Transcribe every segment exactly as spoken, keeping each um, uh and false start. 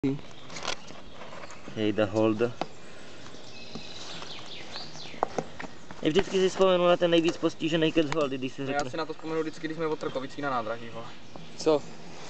Hejda holda. Já vždycky si vzpomenu na ten nejvíc postižený kec holdy, když se řekne. Já si na to vzpomenu vždycky, když jsme od Trkovicí na nádraží, vole. Co?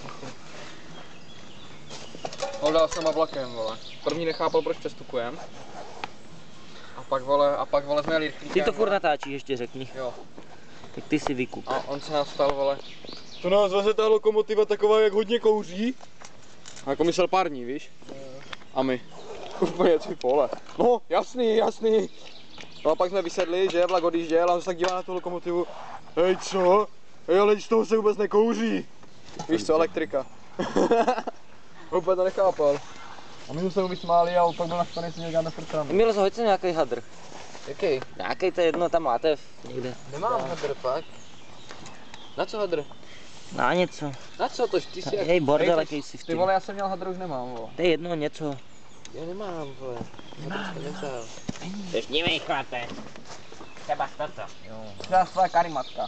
Holda s náma vlakem, vole. První nechápal, proč přestupujem. A pak, vole, a pak, vole, jsme jeli rychlíkem. Ty to furt natáčíš, ještě řekni. Jo. Tak ty si vykup. A on se nás ptal, vole. To nás veze ta lokomotiva taková, jak hodně kouří. A jako myslel pár dní, víš? A my. Úplně ty pole. No, jasný, jasný. No a pak jsme vysedli, že vlak odjížděl a on se tak dívá na tu lokomotivu. Hej, co? Hej, ale z toho se vůbec nekouří. Víš co, elektrika. Úplně to nechápal. A my jsme se mu vysmáli a pak byl naštvaný, si někde na frčánu. Miloš, hoď se nějaký hadr. Jaký? Nějaký to jedno, tam máte někde. Nemám hadr, fakt. Na co hadr? Na něco. Na co to? Ty si jak... Hej, bordel, Hej, jaký si v Ty tím. vole, já jsem měl hadr, už nemám, vole. To je jedno, něco. Já nemám, vole. Hadr jsem nevzal. Ještě chlape. Třeba toto. Jo. Třeba tvoje karimatka.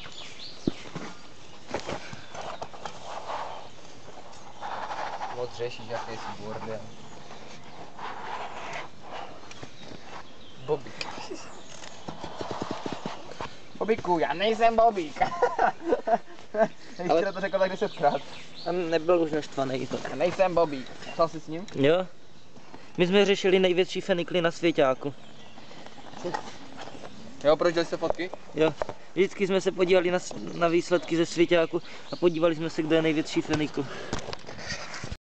Moc řešíš, jaký jsi bordel. Bobík. Bobíku, já nejsem Bobík. Ale to řekl tak desetkrát. Tam nebyl už naštvaný. Já nejsem Bobík. Psal jsi s ním? Jo. My jsme řešili největší fenikly na svěťáku. Jo, proč dělali jste fotky? Jo. Vždycky jsme se podívali na, na výsledky ze svěťáku a podívali jsme se, kdo je největší fenikl.